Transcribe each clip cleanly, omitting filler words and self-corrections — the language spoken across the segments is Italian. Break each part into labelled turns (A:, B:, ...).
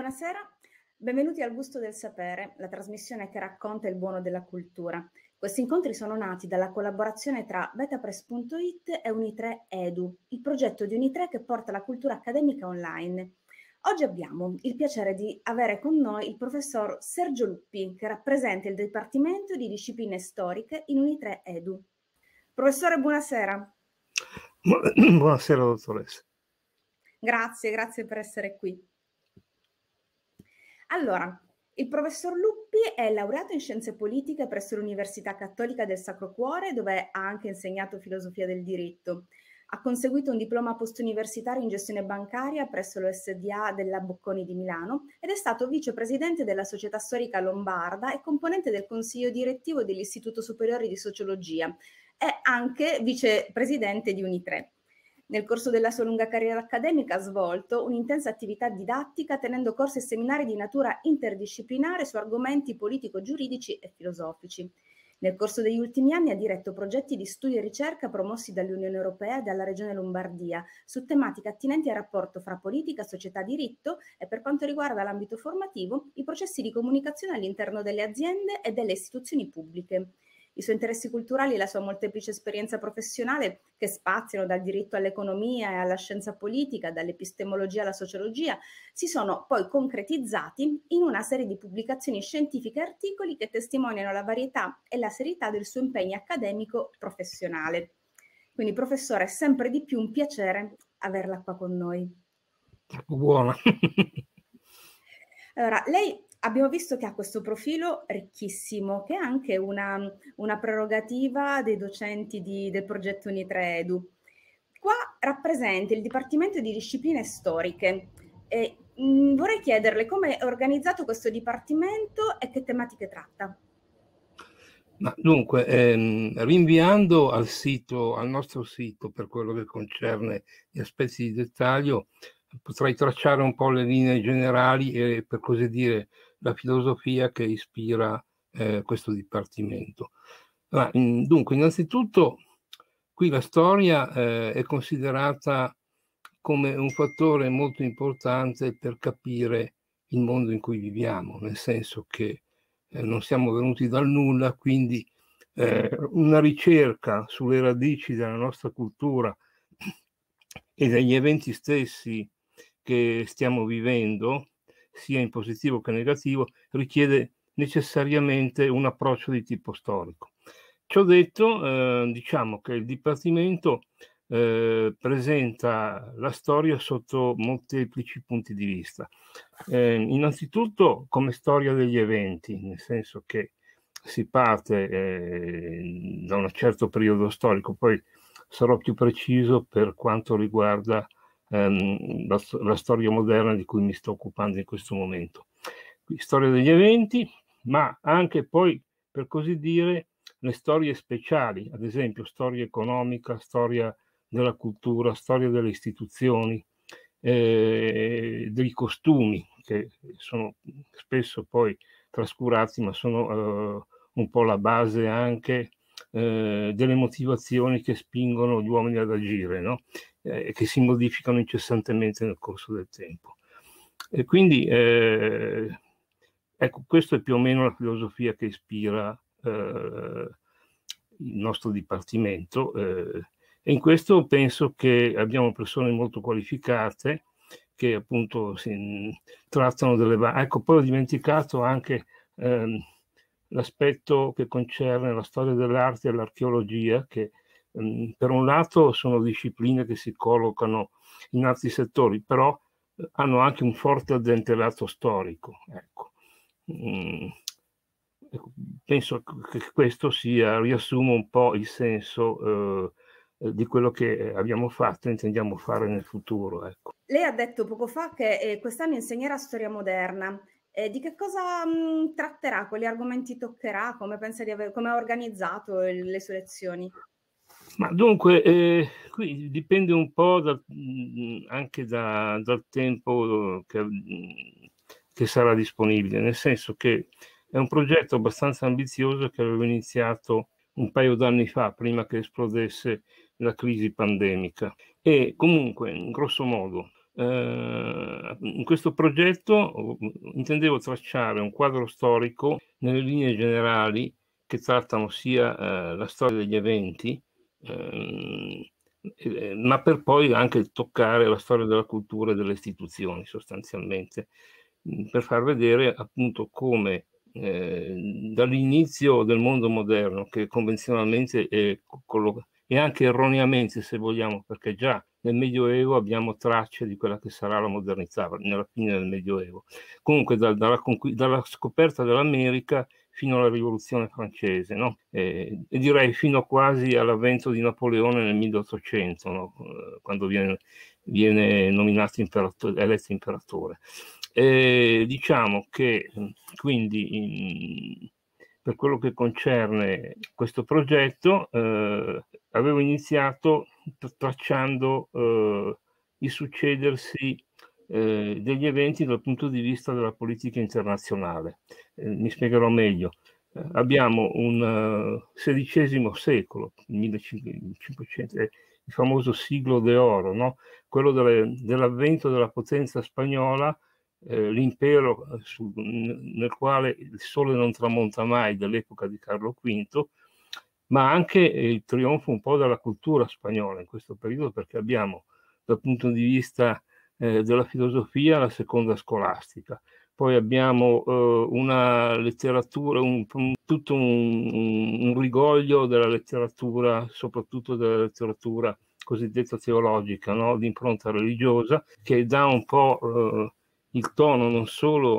A: buonasera. Benvenuti al Gusto del Sapere, la trasmissione che racconta il buono della cultura. Questi incontri sono nati dalla collaborazione tra Betapress.it e Unitre Edu, il progetto di Unitre che porta la cultura accademica online. Oggi abbiamo il piacere di avere con noi il professor Sergio Luppi, che rappresenta il Dipartimento di Discipline Storiche in Unitre Edu. Professore, buonasera.
B: Buonasera, dottoressa.
A: Grazie per essere qui. Allora, il professor Luppi è laureato in scienze politiche presso l'Università Cattolica del Sacro Cuore, dove ha anche insegnato filosofia del diritto. Ha conseguito un diploma postuniversitario in gestione bancaria presso l'OSDA della Bocconi di Milano ed è stato vicepresidente della Società Storica Lombarda e componente del consiglio direttivo dell'Istituto Superiore di Sociologia. È anche vicepresidente di Unitre. Nel corso della sua lunga carriera accademica ha svolto un'intensa attività didattica tenendo corsi e seminari di natura interdisciplinare su argomenti politico-giuridici e filosofici. Nel corso degli ultimi anni ha diretto progetti di studio e ricerca promossi dall'Unione Europea e dalla Regione Lombardia su tematiche attinenti al rapporto fra politica, società, diritto e, per quanto riguarda l'ambito formativo, i processi di comunicazione all'interno delle aziende e delle istituzioni pubbliche. I suoi interessi culturali e la sua molteplice esperienza professionale, che spaziano dal diritto all'economia e alla scienza politica, dall'epistemologia alla sociologia, si sono poi concretizzati in una serie di pubblicazioni scientifiche e articoli che testimoniano la varietà e la serietà del suo impegno accademico professionale. Quindi, professore, è sempre di più un piacere averla qua con noi.
B: Buona.
A: Allora, lei abbiamo visto che ha questo profilo ricchissimo, che è anche una prerogativa dei docenti del progetto Unitre Edu. Qua rappresenta il Dipartimento di Discipline Storiche. Vorrei chiederle come è organizzato questo dipartimento e che tematiche tratta.
B: Ma dunque, rinviando al nostro sito per quello che concerne gli aspetti di dettaglio, potrei tracciare un po' le linee generali e, per così dire, la filosofia che ispira questo dipartimento. Dunque, innanzitutto, qui la storia è considerata come un fattore molto importante per capire il mondo in cui viviamo, nel senso che non siamo venuti dal nulla, quindi una ricerca sulle radici della nostra cultura e degli eventi stessi che stiamo vivendo, sia in positivo che negativo, richiede necessariamente un approccio di tipo storico. Ciò detto, diciamo che il Dipartimento presenta la storia sotto molteplici punti di vista. Innanzitutto come storia degli eventi, nel senso che si parte da un certo periodo storico, poi sarò più preciso per quanto riguarda la storia moderna di cui mi sto occupando in questo momento. Qui, storia degli eventi, ma anche poi, per così dire, le storie speciali, ad esempio storia economica, storia della cultura, storia delle istituzioni, dei costumi, che sono spesso poi trascurati, ma sono un po' la base anche delle motivazioni che spingono gli uomini ad agire, no? Che si modificano incessantemente nel corso del tempo. E quindi, ecco, questa è più o meno la filosofia che ispira il nostro dipartimento, e in questo penso che abbiamo persone molto qualificate che appunto trattano delle... Ecco, poi ho dimenticato anche l'aspetto che concerne la storia dell'arte e l'archeologia, che per un lato sono discipline che si collocano in altri settori, però hanno anche un forte addentelato storico. Ecco. Penso che questo riassuma un po' il senso di quello che abbiamo fatto e intendiamo fare nel futuro. Ecco.
A: Lei ha detto poco fa che quest'anno insegnerà storia moderna. Di che cosa tratterà? Quali argomenti toccherà? Come pensa come ha organizzato le sue lezioni?
B: Ma dunque, qui dipende un po' anche dal tempo che sarà disponibile, nel senso che è un progetto abbastanza ambizioso che avevo iniziato un paio d'anni fa, prima che esplodesse la crisi pandemica. E comunque, in grosso modo, In questo progetto intendevo tracciare un quadro storico nelle linee generali che trattano sia la storia degli eventi, ma per poi anche toccare la storia della cultura e delle istituzioni sostanzialmente, per far vedere appunto come dall'inizio del mondo moderno, che convenzionalmente e anche erroneamente, se vogliamo, perché già nel Medioevo abbiamo tracce di quella che sarà la modernità, nella fine del Medioevo. Comunque dalla scoperta dell'America fino alla Rivoluzione francese, no? E direi fino quasi all'avvento di Napoleone nel 1800, no? Quando viene nominato eletto imperatore. Diciamo che quindi per quello che concerne questo progetto, avevo iniziato tracciando il succedersi degli eventi dal punto di vista della politica internazionale. Mi spiegherò meglio. Abbiamo un XVI secolo, 1500, il famoso siglo d'oro, no? Quello dell'avvento della potenza spagnola, l'impero nel quale il sole non tramonta mai, dell'epoca di Carlo V, ma anche il trionfo un po' della cultura spagnola in questo periodo, perché abbiamo dal punto di vista della filosofia la seconda scolastica, poi abbiamo una letteratura, tutto un rigoglio della letteratura, soprattutto della letteratura cosiddetta teologica, no? Di impronta religiosa, che dà un po' il tono non solo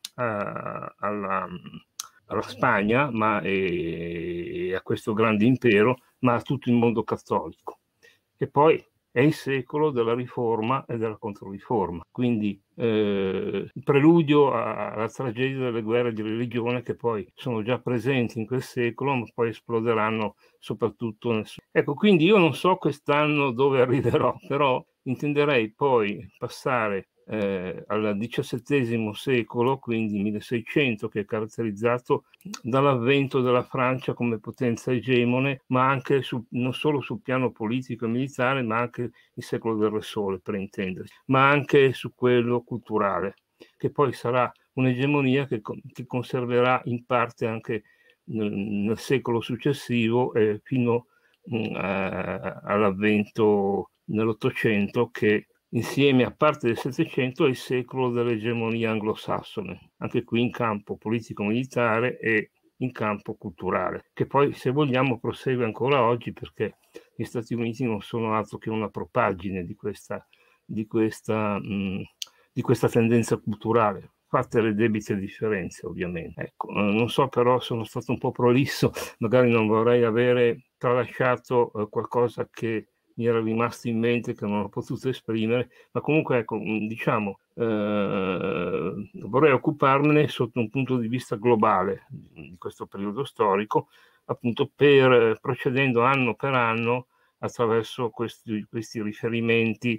B: alla Spagna, ma a questo grande impero, ma a tutto il mondo cattolico. E poi è il secolo della riforma e della controriforma, quindi il preludio alla tragedia delle guerre di religione, che poi sono già presenti in quel secolo, ma poi esploderanno soprattutto nel... Ecco, quindi io non so quest'anno dove arriverò, però intenderei poi passare al XVII secolo, quindi 1600, che è caratterizzato dall'avvento della Francia come potenza egemone, ma anche non solo sul piano politico e militare, ma anche il secolo del Re Sole, per intendersi, ma anche su quello culturale, che poi sarà un'egemonia che conserverà in parte anche nel secolo successivo fino all'avvento nell'Ottocento, che insieme a parte del Settecento è il secolo dell'egemonia anglosassone, anche qui in campo politico-militare e in campo culturale, che poi, se vogliamo, prosegue ancora oggi, perché gli Stati Uniti non sono altro che una propaggine di questa tendenza culturale, fatte le debite differenze, ovviamente. Ecco, non so, però sono stato un po' prolisso, magari non vorrei avere tralasciato qualcosa che mi era rimasto in mente, che non ho potuto esprimere, ma comunque, ecco, diciamo, vorrei occuparmene sotto un punto di vista globale di questo periodo storico, appunto procedendo anno per anno attraverso questi riferimenti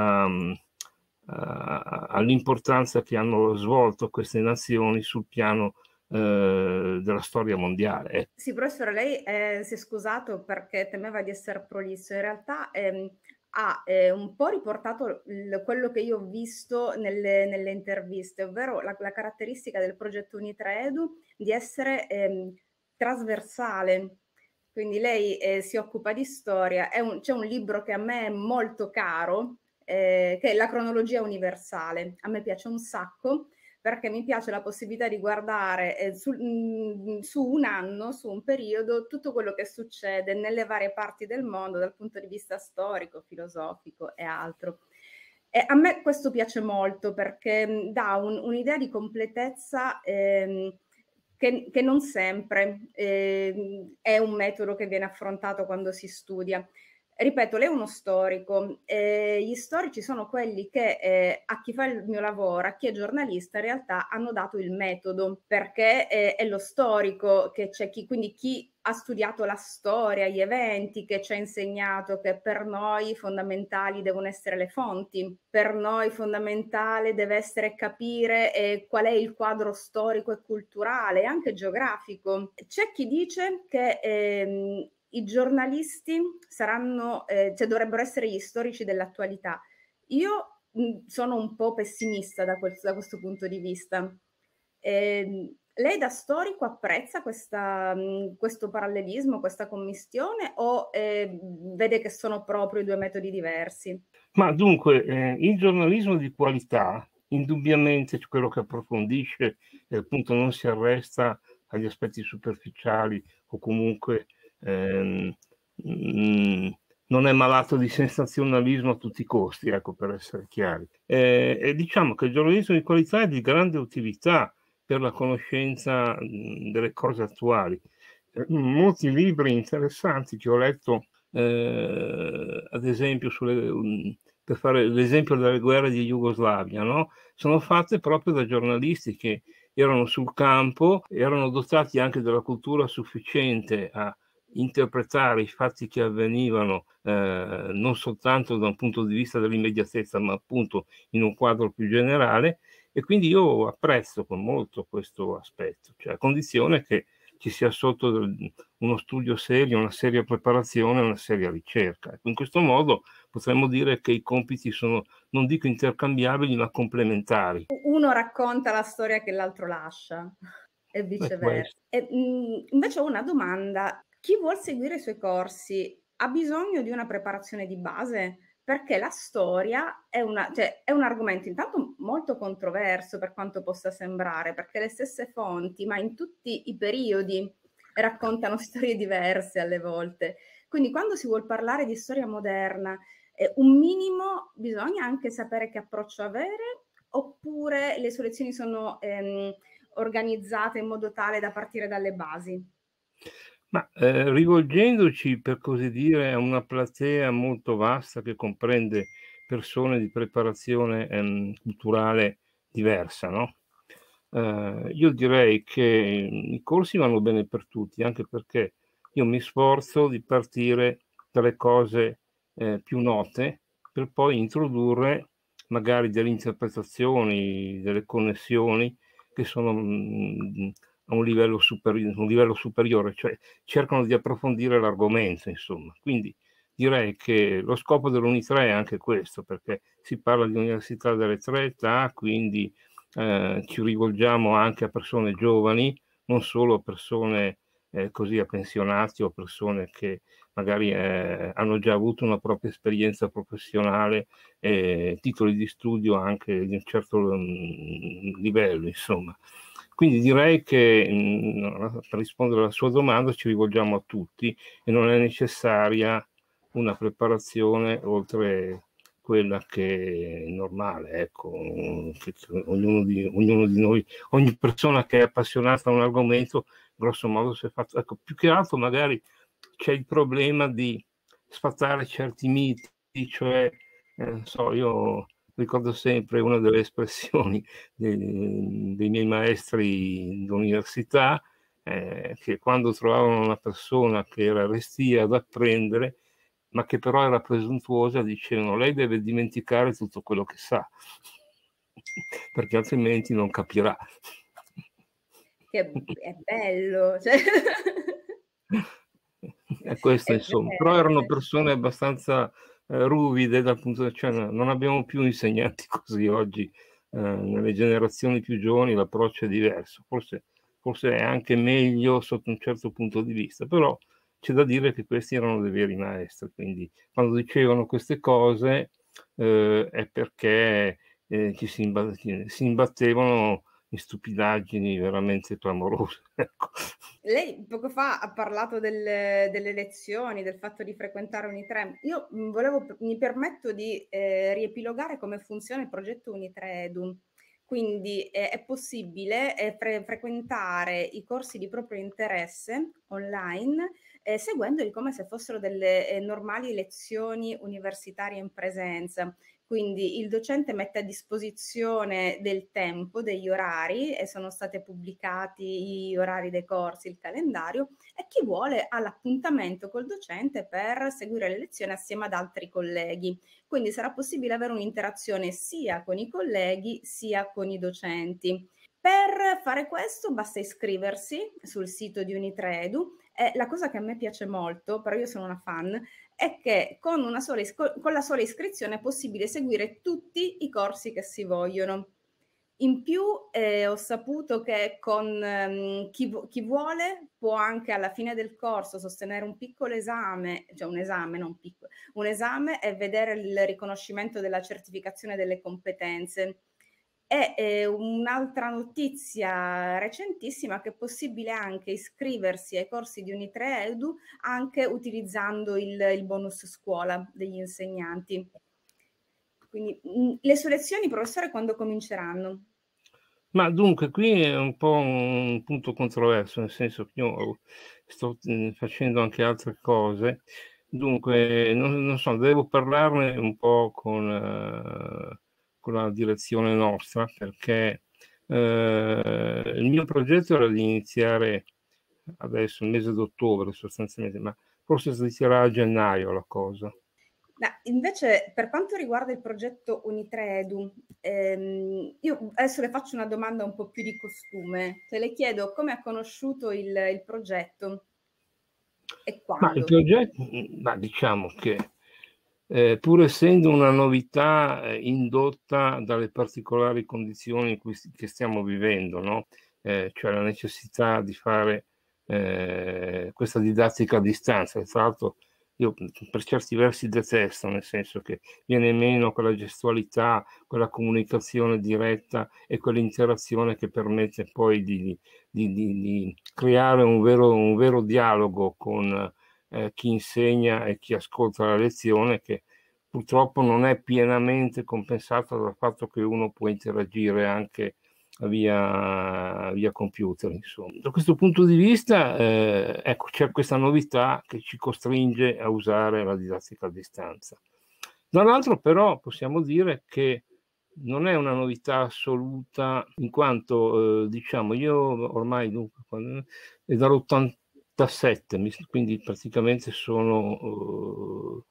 B: all'importanza che hanno svolto queste nazioni sul piano della storia mondiale.
A: Sì, professore, lei si è scusato perché temeva di essere prolisso. In realtà ha un po' riportato quello che io ho visto nelle interviste, ovvero la caratteristica del progetto Unitredu di essere trasversale. Quindi lei si occupa di storia. C'è un libro che a me è molto caro, che è La cronologia universale. A me piace un sacco, perché mi piace la possibilità di guardare su un anno, su un periodo, tutto quello che succede nelle varie parti del mondo dal punto di vista storico, filosofico e altro. E a me questo piace molto, perché dà un'idea di completezza che non sempre è un metodo che viene affrontato quando si studia. Ripeto, lei è uno storico, gli storici sono quelli che a chi fa il mio lavoro, a chi è giornalista, in realtà hanno dato il metodo, perché è lo storico che c'è quindi chi ha studiato la storia, gli eventi, che ci ha insegnato che per noi fondamentali devono essere le fonti, per noi fondamentale deve essere capire qual è il quadro storico e culturale, anche geografico. C'è chi dice che i giornalisti saranno, cioè dovrebbero essere gli storici dell'attualità. Io sono un po' pessimista da questo punto di vista. Lei da storico apprezza questo parallelismo, questa commistione o vede che sono proprio 2 metodi diversi?
B: Ma dunque, il giornalismo di qualità, indubbiamente quello che approfondisce e appunto non si arresta agli aspetti superficiali o comunque non è malato di sensazionalismo a tutti i costi, ecco, per essere chiari. E diciamo che il giornalismo di qualità è di grande utilità per la conoscenza delle cose attuali. Molti libri interessanti che ho letto, ad esempio, per fare l'esempio delle guerre di Jugoslavia, no? Sono fatte proprio da giornalisti che erano sul campo, erano dotati anche della cultura sufficiente a interpretare i fatti che avvenivano non soltanto da un punto di vista dell'immediatezza, ma appunto in un quadro più generale, e quindi io apprezzo con molto questo aspetto, cioè a condizione che ci sia sotto uno studio serio, una seria preparazione, una seria ricerca. In questo modo potremmo dire che i compiti sono, non dico intercambiabili, ma complementari.
A: Uno racconta la storia che l'altro lascia e viceversa. Invece ho una domanda: chi vuol seguire i suoi corsi ha bisogno di una preparazione di base? Perché la storia è è un argomento intanto molto controverso per quanto possa sembrare, perché le stesse fonti, ma in tutti i periodi, raccontano storie diverse alle volte. Quindi quando si vuol parlare di storia moderna, un minimo bisogna anche sapere che approccio avere, oppure le sue lezioni sono organizzate in modo tale da partire dalle basi?
B: Ma rivolgendoci, per così dire, a una platea molto vasta che comprende persone di preparazione culturale diversa, no? Io direi che i corsi vanno bene per tutti, anche perché io mi sforzo di partire dalle cose più note per poi introdurre magari delle interpretazioni, delle connessioni che sono a un livello superiore, cioè cercano di approfondire l'argomento, insomma. Quindi direi che lo scopo dell'Uni3 è anche questo, perché si parla di università delle tre età, quindi ci rivolgiamo anche a persone giovani, non solo a persone così a pensionati o persone che magari hanno già avuto una propria esperienza professionale, titoli di studio anche di un certo livello, insomma. Quindi direi che per rispondere alla sua domanda ci rivolgiamo a tutti e non è necessaria una preparazione oltre quella che è normale, ecco, che ognuno di noi, ogni persona che è appassionata a un argomento, grosso modo si è fatto, ecco, più che altro magari c'è il problema di sfatare certi miti, cioè, io ricordo sempre una delle espressioni dei miei maestri d'università, che quando trovavano una persona che era restia ad apprendere, ma che però era presuntuosa, dicevano: lei deve dimenticare tutto quello che sa, perché altrimenti non capirà.
A: Che è bello, cioè
B: E questo
A: è
B: insomma, però
A: vero,
B: erano
A: cioè
B: persone abbastanza ruvide dal punto di cioè non abbiamo più insegnanti così oggi, nelle generazioni più giovani l'approccio è diverso, forse è anche meglio sotto un certo punto di vista, però c'è da dire che questi erano dei veri maestri, quindi quando dicevano queste cose è perché si imbattevano in stupidaggini veramente clamorose. Ecco.
A: lei poco fa ha parlato delle lezioni, del fatto di frequentare Unitre. Io, mi permetto di, riepilogare come funziona il progetto Unitre Edu. Quindi, è possibile, frequentare i corsi di proprio interesse online, seguendoli come se fossero delle, normali lezioni universitarie in presenza. Quindi il docente mette a disposizione del tempo, degli orari e sono state pubblicati gli orari dei corsi, il calendario e chi vuole ha l'appuntamento col docente per seguire le lezioni assieme ad altri colleghi. Quindi sarà possibile avere un'interazione sia con i colleghi sia con i docenti. Per fare questo basta iscriversi sul sito di Unitre Edu e la cosa che a me piace molto, però io sono una fan, è che con la sola iscrizione è possibile seguire tutti i corsi che si vogliono. In più ho saputo che con chi vuole può anche alla fine del corso sostenere un piccolo esame, cioè un esame, non piccolo, un esame e vedere il riconoscimento della certificazione delle competenze. E un'altra notizia recentissima che è possibile anche iscriversi ai corsi di Uni3 Edu anche utilizzando il bonus scuola degli insegnanti. Quindi le sue lezioni, professore, quando cominceranno?
B: Ma dunque, qui è un po' un punto controverso, nel senso che io sto facendo anche altre cose, dunque non so, devo parlarne un po' con la direzione nostra, perché il mio progetto era di iniziare adesso, il mese d'ottobre sostanzialmente, ma forse si inizierà a gennaio la cosa.
A: Invece, per quanto riguarda il progetto Uni3 Edu, io adesso le faccio una domanda un po' più di costume. Le chiedo come ha conosciuto il progetto e quando.
B: Ma il progetto, diciamo che pur essendo una novità indotta dalle particolari condizioni che stiamo vivendo, no? Cioè la necessità di fare questa didattica a distanza. Tra l'altro io per certi versi detesto, nel senso che viene meno quella gestualità, quella comunicazione diretta e quell'interazione che permette poi di creare un vero dialogo con chi insegna e chi ascolta la lezione, che purtroppo non è pienamente compensato dal fatto che uno può interagire anche via computer, insomma. Da questo punto di vista, ecco, c'è questa novità che ci costringe a usare la didattica a distanza. Dall'altro però possiamo dire che non è una novità assoluta, in quanto diciamo io ormai è dall'87, quindi praticamente sono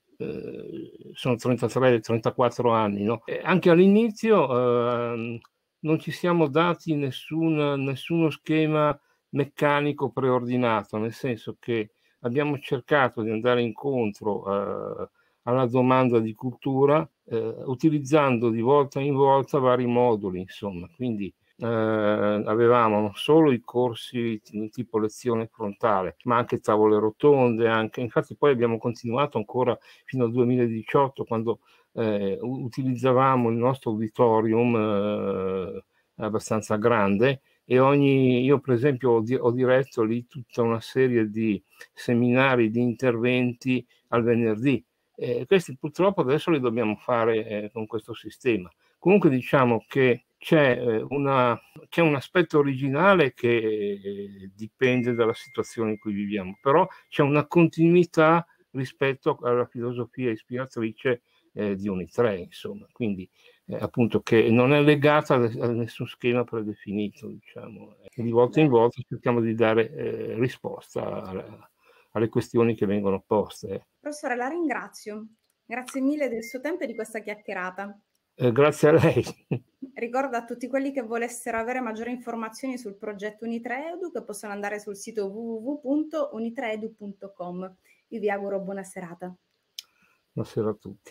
B: 33-34 anni, no? Anche all'inizio non ci siamo dati nessuno schema meccanico preordinato, nel senso che abbiamo cercato di andare incontro alla domanda di cultura utilizzando di volta in volta vari moduli, insomma, quindi avevamo non solo i corsi tipo lezione frontale, ma anche tavole rotonde, infatti poi abbiamo continuato ancora fino al 2018, quando utilizzavamo il nostro auditorium abbastanza grande, e io per esempio ho diretto lì tutta una serie di seminari, di interventi al venerdì. Questi purtroppo adesso li dobbiamo fare con questo sistema. Comunque diciamo che c'è un aspetto originale che dipende dalla situazione in cui viviamo, però c'è una continuità rispetto alla filosofia ispiratrice di Uni3, insomma, quindi appunto che non è legata a nessun schema predefinito, diciamo. Di volta in volta cerchiamo di dare risposta alle questioni che vengono poste.
A: Professore, la ringrazio. Grazie mille del suo tempo e di questa chiacchierata.
B: Grazie a lei.
A: Ricordo a tutti quelli che volessero avere maggiori informazioni sul progetto Uni3 Edu che possono andare sul sito www.uni3edu.com. Io vi auguro buona serata.
B: Buonasera a tutti.